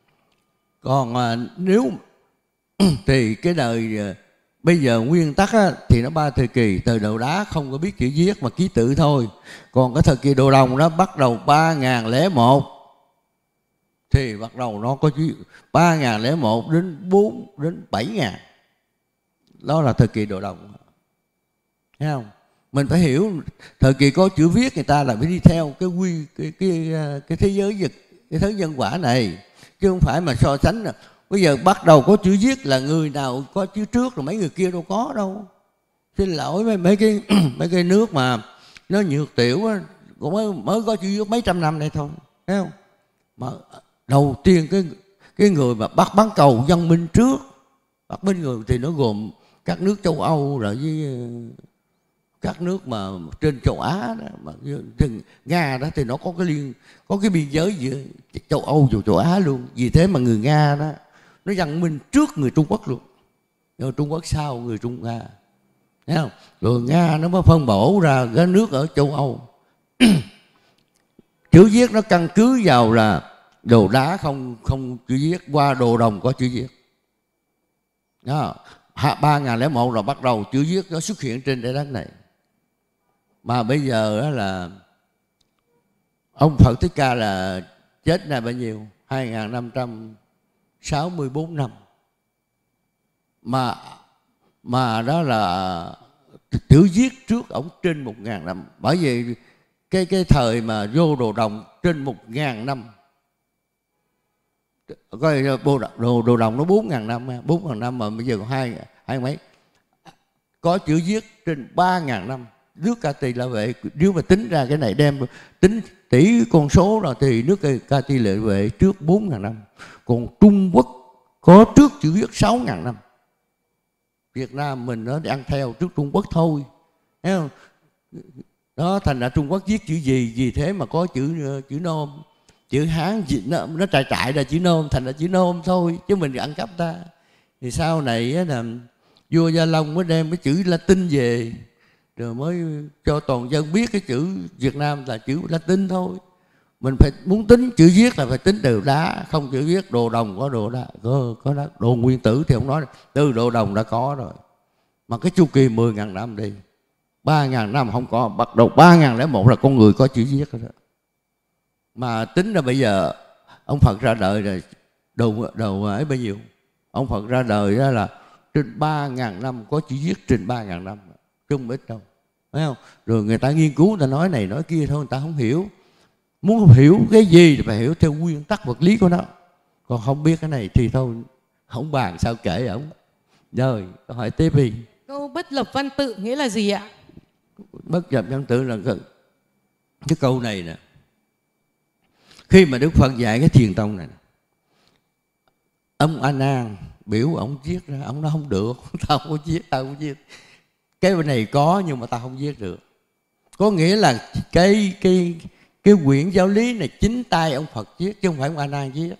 Còn nếu thì cái đời bây giờ nguyên tắc á, thì nó 3 thời kỳ. Thời đồ đá không có biết chữ viết mà ký tự thôi. Còn cái thời kỳ đồ đồng nó bắt đầu 3001 thì bắt đầu nó có chữ 3001 đến 4 đến 7.000. Đó là thời kỳ đồ đồng. Thấy không? Mình phải hiểu thời kỳ có chữ viết người ta là phải đi theo cái thế giới vật, cái thế nhân quả này, chứ không phải mà so sánh là bây giờ bắt đầu có chữ viết là người nào có chữ trước rồi mấy người kia đâu có đâu. Xin lỗi mấy cái nước mà nó nhược tiểu á, cũng mới có chữ viết mấy trăm năm nay thôi, thấy không? Mà đầu tiên cái người mà bắt bán cầu văn minh trước, bắt bên người thì nó gồm các nước châu Âu rồi với các nước mà trên châu Á đó, mà Nga đó thì nó có cái biên giới giữa châu Âu và châu Á luôn. Vì thế mà người Nga đó nó văn minh trước người Trung Quốc luôn, rồi Trung Quốc sau người Nga, thấy không? Rồi Nga nó mới phân bổ ra cái nước ở châu Âu. Chữ viết nó căn cứ vào là đồ đá không chữ viết, qua đồ đồng có chữ viết. Đó, 3001 rồi bắt đầu chữ viết nó xuất hiện trên trái đất này. Mà bây giờ đó là ông Phật Thích Ca là chết là bao nhiêu? 2564 năm. Mà đó là chữ viết trước ông trên 1.000 năm. Bởi vì cái thời mà vô đồ đồng trên 1.000 năm. Coi đồ đồng nó 4.000 năm, 4.000 năm mà bây giờ còn hai mấy. Có chữ viết trên 3.000 năm. Nước Ca Tỳ La Vệ nếu mà tính ra cái này đem tính tỷ con số rồi thì nước Ca Tỳ La Vệ trước 4.000 năm. Còn Trung Quốc có trước chữ viết 6.000 năm. Việt Nam mình nó ăn theo trước Trung Quốc thôi, thấy không? Đó, thành ra Trung Quốc viết chữ gì, vì thế mà có chữ nôm, chữ Hán nó trại ra chữ nôm, thành ra chữ nôm thôi, chứ mình ăn cắp ta. Thì sau này là vua Gia Long mới đem cái chữ Latin về, rồi mới cho toàn dân biết cái chữ Việt Nam là chữ Latin thôi. Mình phải muốn tính chữ viết là phải tính từ đá, không chữ viết đồ đồng có đồ đá, có đá, đồ nguyên tử thì không nói, từ đồ đồng đã có rồi. Mà cái chu kỳ 10.000 năm đi, 3.000 năm không có, bắt đầu 3.001 là con người có chữ viết rồi đó. Mà tính ra bây giờ ông Phật ra đời rồi, đầu ấy bao nhiêu? Ông Phật ra đời đó là trên 3.000 năm có chữ viết, trên 3.000 năm, chứ không ít đâu, thấy không? Rồi người ta nghiên cứu, người ta nói này nói kia thôi, người ta không hiểu. Muốn hiểu cái gì thì phải hiểu theo nguyên tắc vật lý của nó. Còn không biết cái này thì thôi, không bàn sao kể ổng. Rồi, câu hỏi tiếp đi. Câu bất lập văn tự nghĩa là gì ạ? Bất lập văn tự là cái câu này nè. Khi mà Đức Phật dạy cái thiền tông này, ông A Nan biểu ông viết ra, ông nói không được, tao không có viết, tao không viết. Cái bên này có nhưng mà tao không viết được. Có nghĩa là cái quyển giáo lý này chính tay ông Phật viết chứ không phải ông A Nan viết.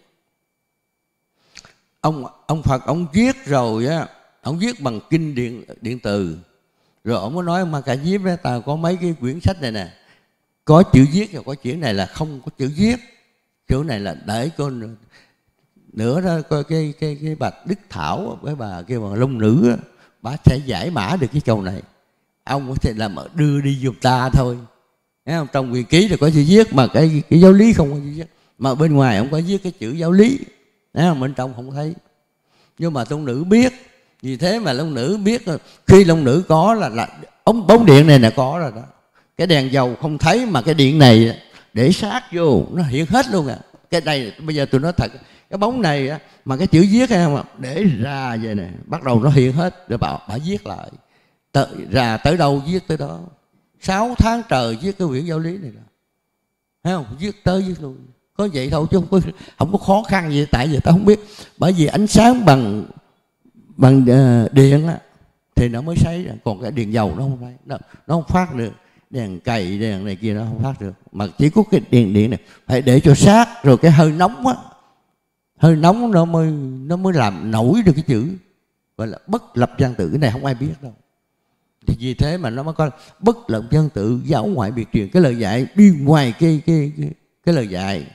Ông Phật ông viết rồi á, ông viết bằng kinh điện từ. Rồi ông có nói ông Ma Ca Diếp đó, tao có mấy cái quyển sách này nè, có chữ viết và có chữ này là không có chữ viết. Chỗ này là để con nữa đó, coi cái bà Đức Thảo, cái bà kia bà Long Nữ á, bà sẽ giải mã được cái câu này. Ông có thể làm đưa đi giùm ta thôi. Thấy không? Trong quyền ký thì có chữ viết, mà cái giáo lý không có chữ viết. Mà bên ngoài ông có viết cái chữ giáo lý, thấy không? Bên trong không thấy. Nhưng mà Long Nữ biết. Vì thế mà Long Nữ biết, khi Long Nữ có là ống bóng điện này là có rồi đó. Cái đèn dầu không thấy mà cái điện này để sát vô nó hiện hết luôn à. Cái này bây giờ tôi nói thật, cái bóng này mà cái chữ viết hay không, để ra vậy nè, bắt đầu nó hiện hết. Rồi bà viết lại, tới đâu viết tới đó. 6 tháng trời viết cái quyển giáo lý này, thấy không? Viết tới viết lui, có vậy thôi chứ không có khó khăn gì. Tại vì ta không biết, bởi vì ánh sáng bằng điện á, thì nó mới sấy. Còn cái điện dầu nó không phải, nó không phát được. Đèn cày, đèn này kia nó không phát được. Mà chỉ có cái điện này phải để cho sát, rồi cái hơi nóng á, hơi nóng nó mới làm nổi được cái chữ gọi là bất lập văn tự. Cái này không ai biết đâu. Thì vì thế mà nó mới có bất lập văn tự, giáo ngoại biệt truyền. Cái lời dạy đi ngoài cái lời dạy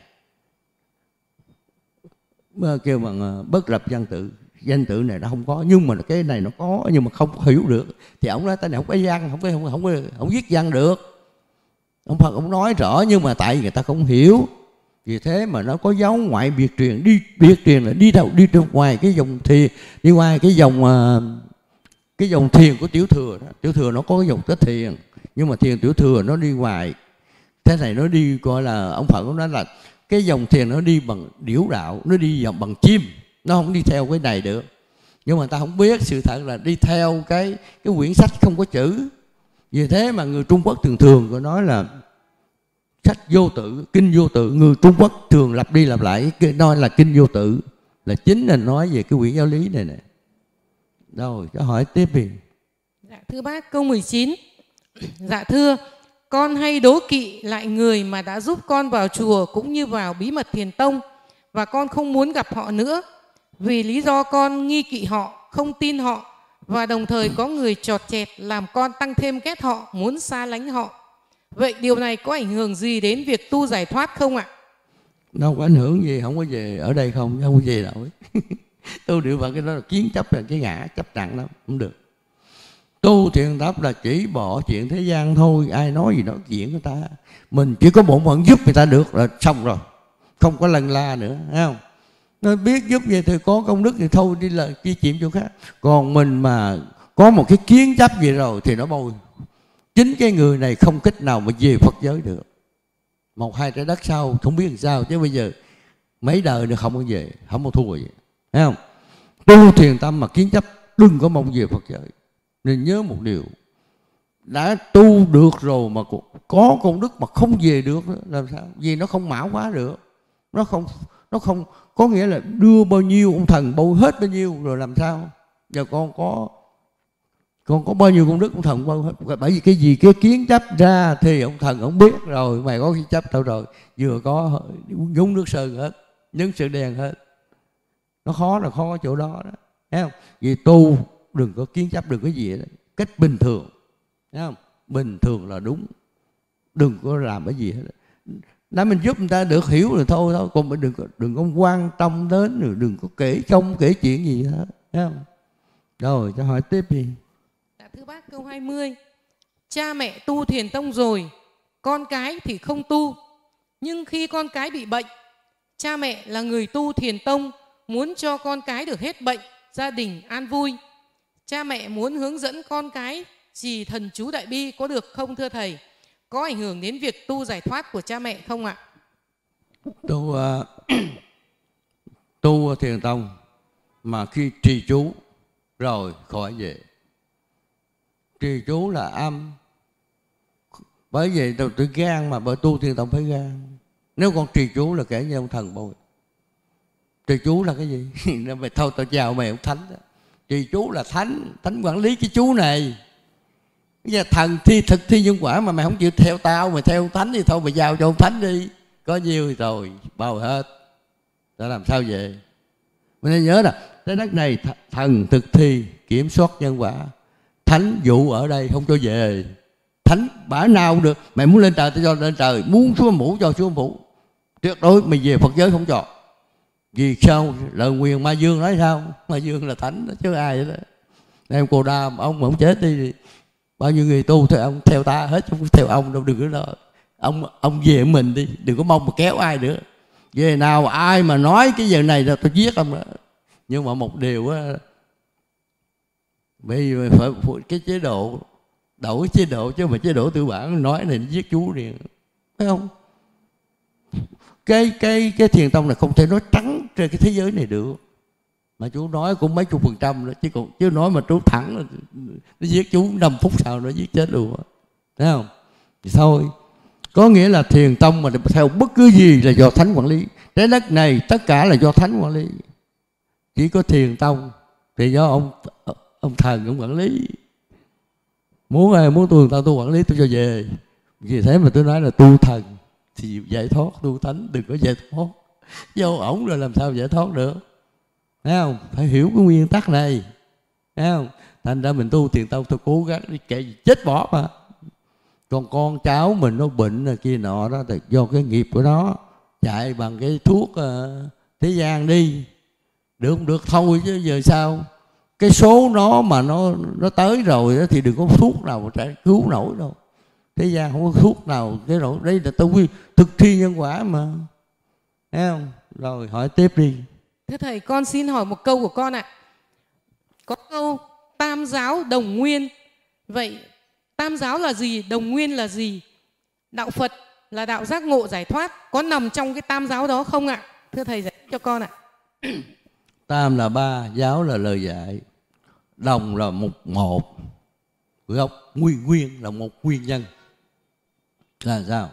kêu bằng bất lập văn tự. Danh tự này nó không có, nhưng mà cái này nó có, nhưng mà không hiểu được. Thì ông nói cái này không có văn, không viết văn được. Ông Phật ông nói rõ, nhưng mà tại vì người ta không hiểu. Vì thế mà nó có giáo ngoại biệt truyền. Biệt truyền là đi đâu? Đi ra ngoài cái dòng thiền, đi ngoài cái dòng thiền của tiểu thừa đó. Tiểu thừa nó có cái dòng tới thiền, nhưng mà thiền tiểu thừa nó đi ngoài. Thế này nó đi gọi là, ông Phật cũng nói là cái dòng thiền nó đi bằng điểu đạo, nó đi bằng chim, nó không đi theo cái này được. Nhưng mà ta không biết, sự thật là đi theo cái quyển sách không có chữ. Vì thế mà người Trung Quốc thường có nói là sách vô tự, kinh vô tự. Người Trung Quốc thường lặp đi lặp lại nói là kinh vô tự, là chính là nói về cái quyển giáo lý này nè. Rồi, cho hỏi tiếp đi. Dạ thưa bác, câu 19. Dạ thưa, con hay đố kỵ lại người mà đã giúp con vào chùa cũng như vào bí mật thiền tông, và con không muốn gặp họ nữa. Vì lý do con nghi kỵ họ, không tin họ, và đồng thời có người chọt chẹt làm con tăng thêm ghét họ, muốn xa lánh họ. Vậy điều này có ảnh hưởng gì đến việc tu giải thoát không ạ? Nó không có ảnh hưởng gì, không có về ở đây không có về đâu. Tu điệu Phật cái đó là kiến chấp, là cái ngã chấp nặng lắm, không được. Tu thiền tập là chỉ bỏ chuyện thế gian thôi. Ai nói gì nói chuyện người ta, mình chỉ có bổn phận giúp người ta được là xong rồi, không có lân la nữa, thấy không? Nó biết giúp vậy thì có công đức thì thôi, đi là chia chuyện chỗ khác. Còn mình mà có một cái kiến chấp gì rồi thì nó bôi. Chính cái người này không cách nào mà về Phật giới được. 1-2 trái đất sau không biết làm sao, chứ bây giờ mấy đời nữa không có về, không có thua gì, thấy không? Tu thiền tâm mà kiến chấp đừng có mong về Phật giới. Nên nhớ một điều, đã tu được rồi mà có công đức mà không về được nữa, làm sao? Vì nó không mã hóa được. Nó không có nghĩa là đưa bao nhiêu ông thần bôi hết bao nhiêu rồi làm sao? Giờ con có bao nhiêu công đức ông thần bôi hết. Bởi vì cái gì cái kiến chấp ra thì ông thần ông biết rồi, mày có kiến chấp đâu rồi, vừa có nhúng nước sơn hết, nhúng sơn đen hết. Nó khó là khó ở chỗ đó đó, thấy không? Vì tu đừng có kiến chấp, đừng có gì đó. Cách bình thường, thấy không? Bình thường là đúng, đừng có làm cái gì hết. Đã mình giúp người ta được hiểu rồi thôi, còn mình đừng có quan tâm đến, rồi đừng có kể công kể chuyện gì hết, thấy không? Rồi cho hỏi tiếp đi. Thưa bác, câu 20. Cha mẹ tu thiền tông rồi, con cái thì không tu. Nhưng khi con cái bị bệnh, cha mẹ là người tu thiền tông muốn cho con cái được hết bệnh, gia đình an vui. Cha mẹ muốn hướng dẫn con cái trì thần chú đại bi có được không thưa thầy? Có ảnh hưởng đến việc tu giải thoát của cha mẹ không ạ? Tu thiền tông mà khi trì chú rồi khỏi về. Trì chú là âm. Bởi vậy tôi gan mà, bởi tu thiền tông phải gan. Nếu con trì chú là kể như ông thần bồi. Trì chú là cái gì? Mày thôi tao chào mày ông thánh đó. Trì chú là thánh quản lý cái chú này. Bây giờ thần thực thi nhân quả mà mày không chịu theo tao, mày theo ông thánh thì thôi mày giao cho ông thánh đi. Có nhiêu thì rồi, bao hết. Đã làm sao vậy? Mình nên nhớ là cái đất này thần thực thi kiểm soát nhân quả. Thánh dụ ở đây không cho về. Thánh bả nào được. Mày muốn lên trời tao cho lên trời, muốn xuống mũ cho xuống mũ. Tuyệt đối mày về Phật giới không cho. Vì sao? Lời nguyền Ma Dương nói sao? Ma Dương là thánh đó, chứ ai vậy đó. Em cô đam, ông mà không chết đi, bao nhiêu người tu theo ông, theo ta hết, không theo ông đâu, đừng có lo. Ông về mình đi, đừng có mong mà kéo ai nữa. Về nào ai mà nói cái giờ này là tôi giết ông đó. Nhưng mà một điều á, bây giờ phải cái chế độ, đổi chế độ, chứ mà chế độ tư bản nói này giết chú liền, phải không? Cái thiền tông này không thể nói trắng trên cái thế giới này được. Mà chú nói cũng mấy chục % nữa, chứ nói mà chú thẳng là nó giết chú 5 phút sau nó giết chết luôn, thấy không? Thì thôi, có nghĩa là thiền tông mà theo bất cứ gì là do thánh quản lý. Trái đất này tất cả là do thánh quản lý. Chỉ có thiền tông thì do ông thần ông quản lý. Muốn tu quản lý tôi cho về. Vì thế mà tôi nói là tu thần thì giải thoát, tu thánh đừng có giải thoát. Do ổng rồi làm sao giải thoát được, thấy không? Phải hiểu cái nguyên tắc này, thấy không? Thành ra mình tu thiền tông tôi cố gắng đi kệ gì chết bỏ mà. Còn con cháu mình nó bệnh này kia nọ đó thì do cái nghiệp của nó, chạy bằng cái thuốc thế gian đi, được không được thôi chứ giờ sao? Cái số nó mà nó tới rồi đó, thì đừng có thuốc nào mà chạy cứu nổi đâu. Thế gian không có thuốc nào cái nổi. Đây là tu thực thi nhân quả mà, thấy không? Rồi hỏi tiếp đi. Thưa thầy, con xin hỏi một câu của con ạ. Có câu tam giáo đồng nguyên. Vậy tam giáo là gì? Đồng nguyên là gì? Đạo Phật là đạo giác ngộ giải thoát, có nằm trong cái tam giáo đó không ạ? Thưa thầy giải thích cho con ạ. Tam là 3, giáo là lời dạy, đồng là một gốc, nguyên là một nguyên nhân. Là sao?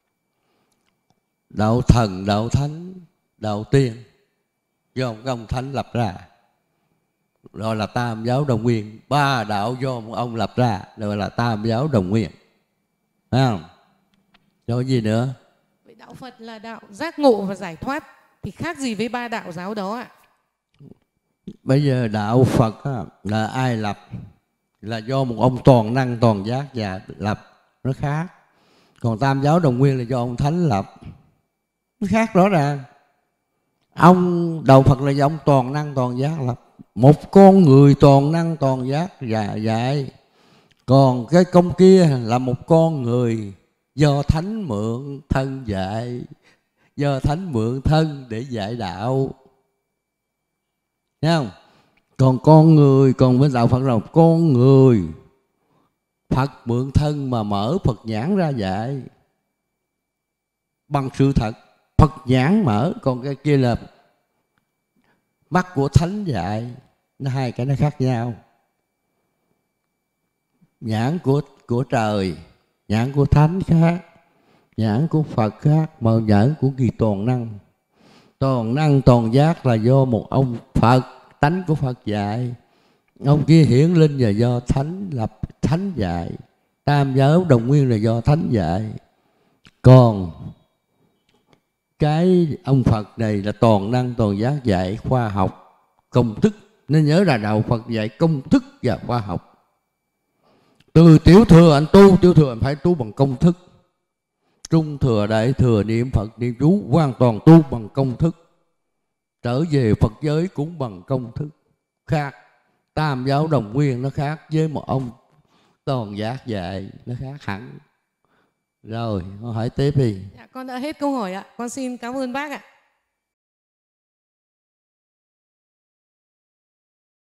Đạo thần, đạo thánh, đạo tiên do một ông thánh lập ra, rồi là tam giáo đồng nguyên. 3 đạo do một ông lập ra, rồi là tam giáo đồng nguyên, thấy không? Rồi gì nữa? Vậy đạo Phật là đạo giác ngộ và giải thoát thì khác gì với 3 đạo giáo đó ạ? Bây giờ đạo Phật là ai lập? Là do một ông toàn năng toàn giác và lập, nó khác. Còn tam giáo đồng nguyên là do ông thánh lập, nó khác rõ ràng. Ông đạo Phật là do ông toàn năng toàn giác lập, một con người toàn năng toàn giác dạy. Còn cái công kia là một con người do thánh mượn thân dạy, do thánh mượn thân để dạy đạo, thấy không? Còn con người, còn bên đạo Phật là một con người Phật mượn thân mà mở Phật nhãn ra dạy bằng sự thật, Phật nhãn mở. Còn cái kia là mắt của thánh dạy. Nó hai cái nó khác nhau. Nhãn của trời, nhãn của thánh khác, nhãn của Phật khác, mà nhãn của kỳ toàn năng. Toàn năng toàn giác là do một ông Phật, tánh của Phật dạy. Ông kia hiển linh là do thánh lập, thánh dạy. Tam giáo đồng nguyên là do thánh dạy. Còn cái ông Phật này là toàn năng toàn giác dạy khoa học, công thức. Nên nhớ là đạo Phật dạy công thức và khoa học. Từ tiểu thừa anh tu, tiểu thừa anh phải tu bằng công thức. Trung thừa đại thừa niệm Phật niệm chú hoàn toàn tu bằng công thức. Trở về Phật giới cũng bằng công thức. Khác. Tam giáo đồng nguyên nó khác với một ông toàn giác dạy, nó khác hẳn. Rồi, hỏi tiếp đi. Dạ, con đã hết câu hỏi ạ. Con xin cảm ơn bác ạ.